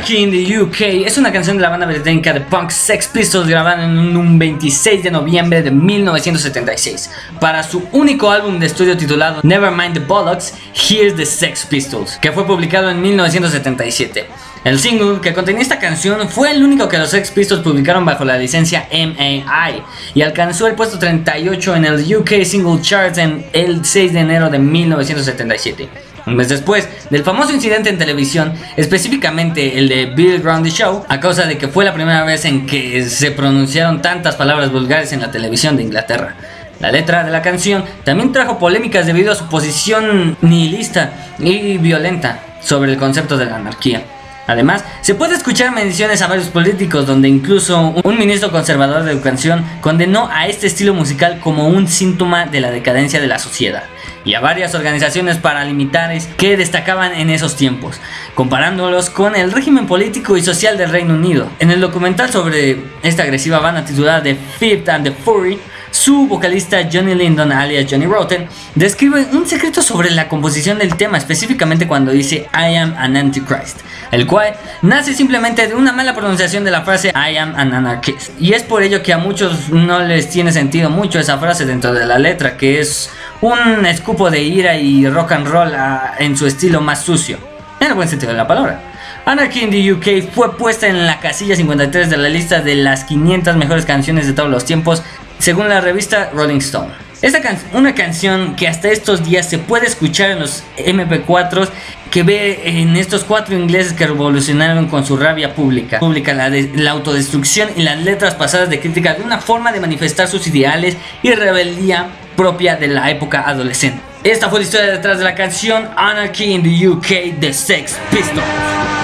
Anarchy in the UK es una canción de la banda británica de punk Sex Pistols grabada en un 26 de noviembre de 1976 para su único álbum de estudio titulado Nevermind the Bollocks, Here's the Sex Pistols, que fue publicado en 1977. El single que contenía esta canción fue el único que los Sex Pistols publicaron bajo la licencia MAI y alcanzó el puesto 38 en el UK Single Charts en el 6 de enero de 1977. Un mes después del famoso incidente en televisión, específicamente el de Bill Grundy Show, a causa de que fue la primera vez en que se pronunciaron tantas palabras vulgares en la televisión de Inglaterra. La letra de la canción también trajo polémicas debido a su posición nihilista y violenta sobre el concepto de la anarquía. Además, se puede escuchar menciones a varios políticos donde incluso un ministro conservador de educación condenó a este estilo musical como un síntoma de la decadencia de la sociedad, y a varias organizaciones paramilitares que destacaban en esos tiempos, comparándolos con el régimen político y social del Reino Unido. En el documental sobre esta agresiva banda titulada The Fifth and the Fury, su vocalista Johnny Lydon, alias Johnny Rotten, describe un secreto sobre la composición del tema, específicamente cuando dice I am an Antichrist, el cual nace simplemente de una mala pronunciación de la frase I am an anarchist, y es por ello que a muchos no les tiene sentido mucho esa frase dentro de la letra, que es un escupo de ira y rock and roll en su estilo más sucio, en el buen sentido de la palabra. Anarchy in the UK fue puesta en la casilla 53 de la lista de las 500 mejores canciones de todos los tiempos, según la revista Rolling Stone. Una canción que hasta estos días se puede escuchar en los MP4s, que ve en estos 4 ingleses que revolucionaron con su rabia pública, la autodestrucción y las letras pasadas de crítica de una forma de manifestar sus ideales y rebeldía propia de la época adolescente. Esta fue la historia detrás de la canción Anarchy in the UK de Sex Pistols.